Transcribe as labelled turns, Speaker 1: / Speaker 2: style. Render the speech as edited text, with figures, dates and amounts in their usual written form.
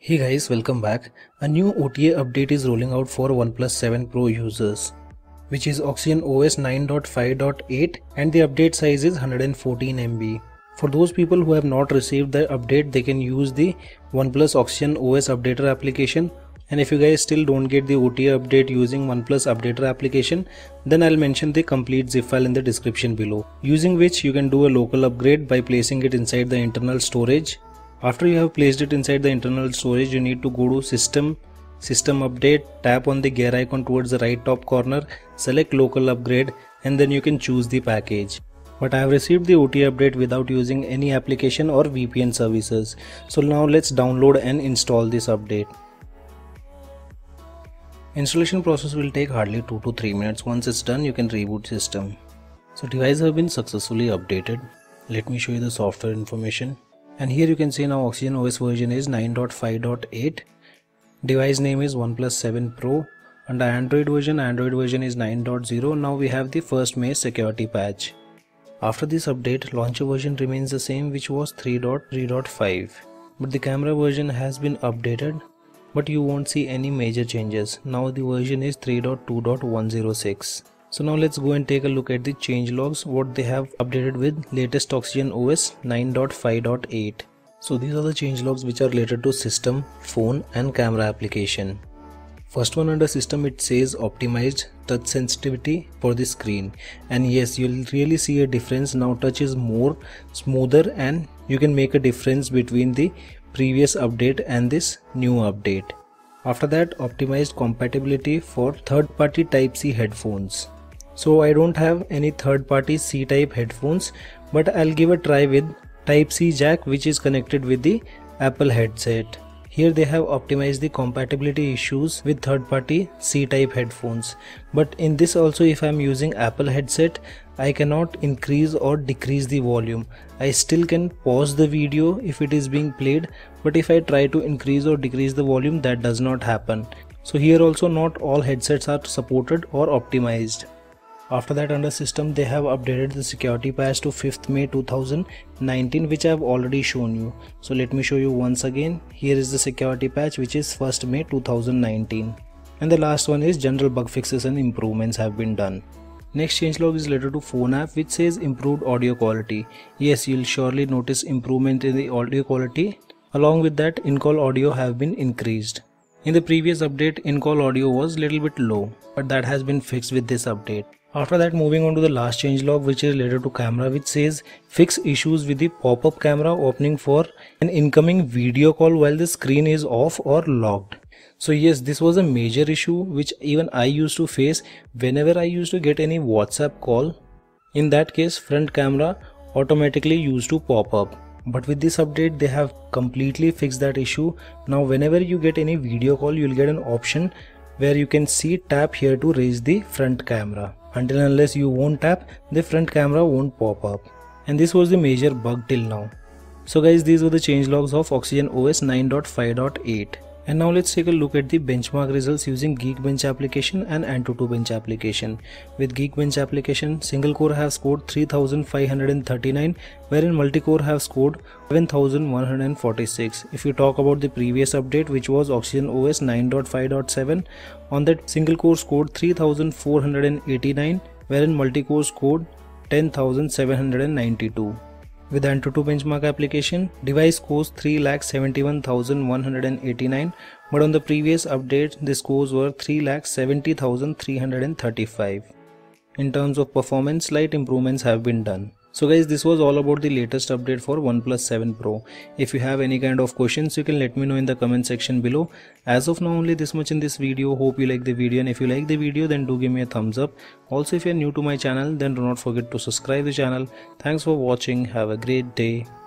Speaker 1: Hey guys, welcome back. A new OTA update is rolling out for OnePlus 7 Pro users, which is Oxygen OS 9.5.8 and the update size is 114 MB. For those people who have not received the update, they can use the OnePlus Oxygen OS Updater application. And if you guys still don't get the OTA update using OnePlus Updater application, then I'll mention the complete zip file in the description below, using which you can do a local upgrade by placing it inside the internal storage. After you have placed it inside the internal storage, you need to go to System Update, tap on the gear icon towards the right top corner, select Local Upgrade, and then you can choose the package. But I have received the OTA update without using any application or VPN services. So now let's download and install this update. Installation process will take hardly 2 to 3 minutes. Once it's done, you can reboot system. So device have been successfully updated. Let me show you the software information. And here you can see now Oxygen OS version is 9.5.8. Device name is OnePlus 7 Pro. Under Android version is 9.0. Now we have the first May security patch. After this update, launcher version remains the same, which was 3.3.5. But the camera version has been updated, but you won't see any major changes. Now the version is 3.2.106. So now let's go and take a look at the changelogs, what they have updated with latest Oxygen OS 9.5.8. So these are the changelogs which are related to system, phone and camera application. First one under system, it says optimized touch sensitivity for the screen. And yes, you'll really see a difference. Now touch is more smoother and you can make a difference between the previous update and this new update. After that, optimized compatibility for third-party Type-C headphones. So I don't have any third-party C-type headphones, but I'll give a try with Type-C jack which is connected with the Apple headset. Here they have optimized the compatibility issues with third-party C-type headphones. But in this also, if I'm using Apple headset, I cannot increase or decrease the volume. I still can pause the video if it is being played, but if I try to increase or decrease the volume, that does not happen. So here also not all headsets are supported or optimized. After that, under system, they have updated the security patch to 5th May 2019, which I have already shown you. So let me show you once again. Here is the security patch which is 1st May 2019. And the last one is general bug fixes and improvements have been done. Next changelog is related to phone app which says improved audio quality. Yes, you'll surely notice improvement in the audio quality. Along with that, in-call audio have been increased. In the previous update, in-call audio was little bit low, but that has been fixed with this update. After that, moving on to the last changelog which is related to camera, which says fix issues with the pop-up camera opening for an incoming video call while the screen is off or locked. So yes, this was a major issue which even I used to face whenever I used to get any WhatsApp call. In that case, front camera automatically used to pop up. But with this update, they have completely fixed that issue. Now whenever you get any video call, you'll get an option where you can see tap here to raise the front camera. Until unless you won't tap, the front camera won't pop up. And this was the major bug till now. So guys, these were the changelogs of Oxygen OS 9.5.8. And now let's take a look at the benchmark results using Geekbench application and Antutu Bench application. With Geekbench application, single core have scored 3539, wherein multi-core have scored 7146. If you talk about the previous update, which was Oxygen OS 9.5.7, on that single core scored 3489, wherein multi-core scored 10792. With Antutu benchmark application, device scores 3,71,189, but on the previous update, the scores were 3,70,335. In terms of performance, slight improvements have been done. So guys, this was all about the latest update for OnePlus 7 Pro. If you have any kind of questions, you can let me know in the comment section below. As of now, only this much in this video. Hope you like the video, and if you like the video, then do give me a thumbs up. Also, if you are new to my channel, then do not forget to subscribe the channel. Thanks for watching. Have a great day.